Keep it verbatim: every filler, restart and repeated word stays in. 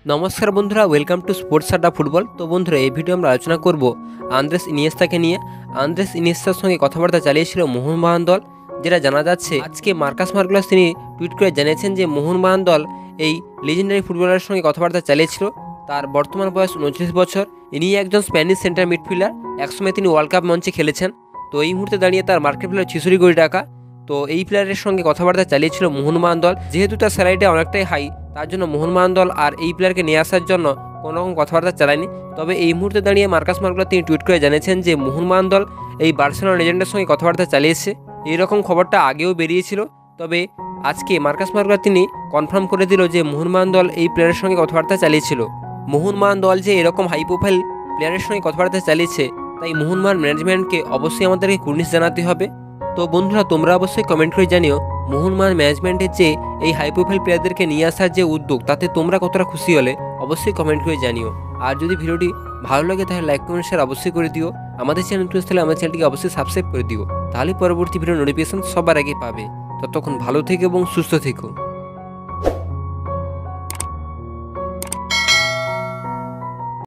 नमस्कार बंधुरा welcome to sports Adda football. तो बंधुरा ये भिडियो আমরা আলোচনা করব আন্দ্রেস ইনিয়েস্তাকে নিয়ে। আন্দ্রেস ইনিয়েস্তার সঙ্গে কথাবার্তা চালিয়েছিল মোহনবাগান দল, যেটা জানা যাচ্ছে আজকে মার্কাস মার্কুলাস তিনি টুইট করে জানিয়েছেন যে মোহনবাগান দল এই লেজেন্ডারি ফুটবলারের সঙ্গে কথাবার্তা চালিয়েছিল। তার বর্তমান বয়স উনত্রিশ বছর। ইনি একজন স্প্যানিশ সেন্টার মিডফিল্ডার, একসময় তিনি ওয়ার্ল্ড কাপ মঞ্চে খেলেছেন। তো এই মুহূর্তে দাঁড়িয়ে তার মার্কেট ভ্যালু ছিষট্টি কোটি টাকা। তো এই প্লেয়ারের সঙ্গে কথাবার্তা চালিয়েছিল মোহনবাগান দল। যেহেতু তার স্যালারিটা অনেকটাই হাই, তার জন্য মোহনবাগান দল আর এই প্লেয়ারকে নিয়ে আসার জন্য কোনো রকম কথাবার্তা চালায়নি। তবে এই মুহূর্তে দাঁড়িয়ে মার্কাস মার্কুলাস তিনি টুইট করে জানিয়েছেন যে মোহনবাগান দল এই বার্সেলোনা লেজেন্ডের সঙ্গে কথাবার্তা চালিয়েছে। এইরকম খবরটা আগেও বেরিয়েছিল, তবে আজকে মার্কাস মার্কুলাস তিনি কনফার্ম করে দিল যে মোহনবাগান দল এই প্লেয়ারের সঙ্গে কথাবার্তা চালিয়েছিল। মোহনবাগান দল যে এরকম হাই প্রোফাইল প্লেয়ারের সঙ্গে কথাবার্তা চালিয়েছে, তাই মোহনবাগান ম্যানেজমেন্টকে অবশ্যই আমাদেরকে কুর্নিশ জানাতে হবে। তো বন্ধুরা, তোমরা অবশ্যই কমেন্ট করে জানিও মোহনবাগান ম্যানেজমেন্টের যে এই হাই প্রোফাইল প্লেয়ারদেরকে নিয়ে আসার যে উদ্যোগ, তাতে তোমরা কতটা খুশি হলে অবশ্যই কমেন্ট করে জানিও। আর যদি ভিডিওটি ভালো লাগে তাহলে লাইক কমেন্ট শেয়ার অবশ্যই করে দিও। আমাদের চ্যানেল তুলে তাহলে আমাদের চ্যানেলটিকে অবশ্যই সাবস্ক্রাইব করে দিও, তাহলে পরবর্তী ভিডিও নোটিফিকেশন সবার আগে পাবে। ততক্ষণ ভালো থেকো এবং সুস্থ থেকো।